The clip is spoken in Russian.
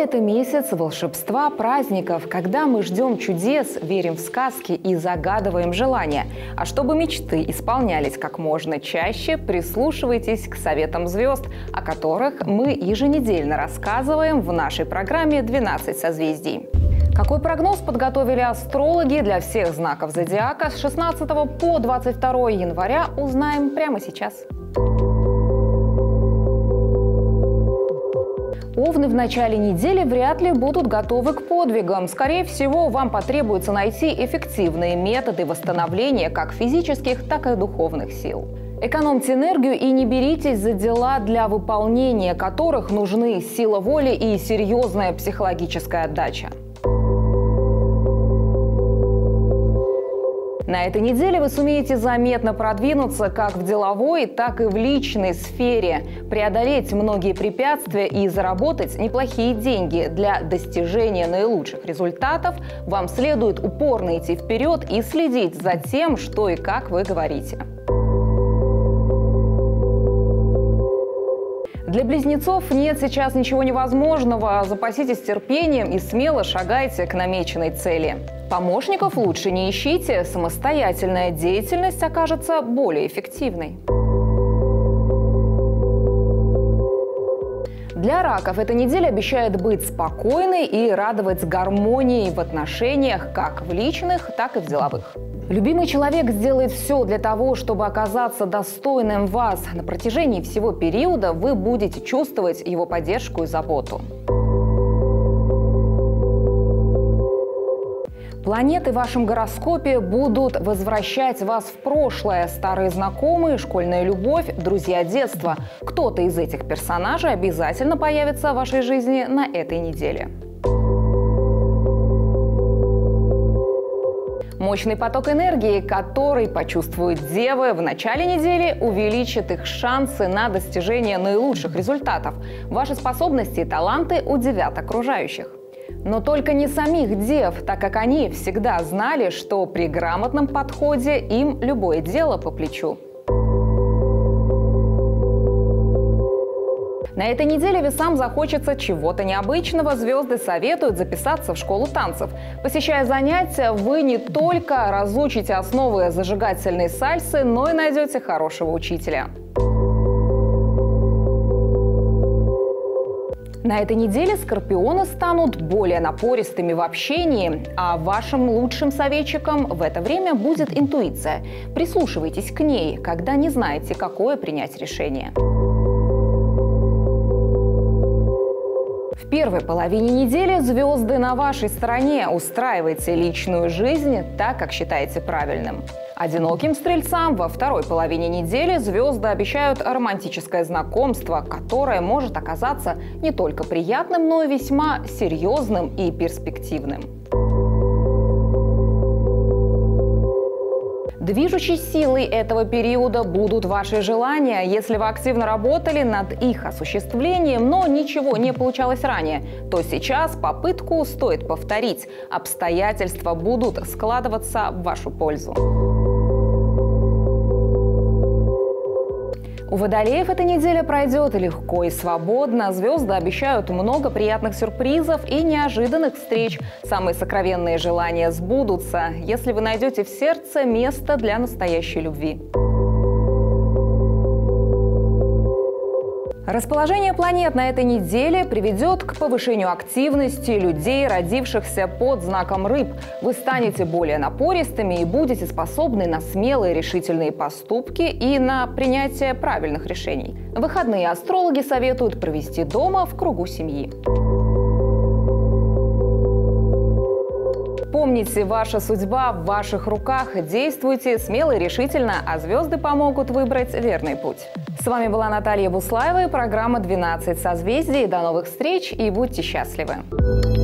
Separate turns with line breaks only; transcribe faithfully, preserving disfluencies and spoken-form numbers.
это месяц волшебства, праздников, когда мы ждем чудес, верим в сказки и загадываем желания. А чтобы мечты исполнялись как можно чаще, прислушивайтесь к советам звезд, о которых мы еженедельно рассказываем в нашей программе «двенадцать созвездий». Какой прогноз подготовили астрологи для всех знаков зодиака с шестнадцатого по двадцать второе января, узнаем прямо сейчас. Овны в начале недели вряд ли будут готовы к подвигам. Скорее всего, вам потребуется найти эффективные методы восстановления как физических, так и духовных сил. Экономьте энергию и не беритесь за дела, для выполнения которых нужны сила воли и серьезная психологическая отдача. На этой неделе вы сумеете заметно продвинуться как в деловой, так и в личной сфере, преодолеть многие препятствия и заработать неплохие деньги. Для достижения наилучших результатов вам следует упорно идти вперед и следить за тем, что и как вы говорите. Для близнецов нет сейчас ничего невозможного. Запаситесь терпением и смело шагайте к намеченной цели. Помощников лучше не ищите, самостоятельная деятельность окажется более эффективной. Для раков эта неделя обещает быть спокойной и радовать гармонией в отношениях как в личных, так и в деловых. Любимый человек сделает все для того, чтобы оказаться достойным вас. На протяжении всего периода вы будете чувствовать его поддержку и заботу. Планеты в вашем гороскопе будут возвращать вас в прошлое. Старые знакомые, школьная любовь, друзья детства. Кто-то из этих персонажей обязательно появится в вашей жизни на этой неделе. Мощный поток энергии, который почувствуют девы в начале недели, увеличит их шансы на достижение наилучших результатов. Ваши способности и таланты удивят окружающих. Но только не самих дев, так как они всегда знали, что при грамотном подходе им любое дело по плечу. На этой неделе весам захочется чего-то необычного. Звезды советуют записаться в школу танцев. Посещая занятия, вы не только разучите основы зажигательной сальсы, но и найдете хорошего учителя. На этой неделе скорпионы станут более напористыми в общении, а вашим лучшим советчиком в это время будет интуиция. Прислушивайтесь к ней, когда не знаете, какое принять решение. В первой половине недели звезды на вашей стороне. Устраивайте личную жизнь так, как считаете правильным. Одиноким стрельцам во второй половине недели звезды обещают романтическое знакомство, которое может оказаться не только приятным, но и весьма серьезным и перспективным. Движущей силой этого периода будут ваши желания. Если вы активно работали над их осуществлением, но ничего не получалось ранее, то сейчас попытку стоит повторить. Обстоятельства будут складываться в вашу пользу. У водолеев эта неделя пройдет легко и свободно. Звезды обещают много приятных сюрпризов и неожиданных встреч. Самые сокровенные желания сбудутся, если вы найдете в сердце место для настоящей любви. Расположение планет на этой неделе приведет к повышению активности людей, родившихся под знаком рыб. Вы станете более напористыми и будете способны на смелые решительные поступки и на принятие правильных решений. Выходные астрологи советуют провести дома в кругу семьи. Помните, ваша судьба в ваших руках. Действуйте смело и решительно, а звезды помогут выбрать верный путь. С вами была Наталья Буслаева и программа «двенадцать созвездий». До новых встреч и будьте счастливы!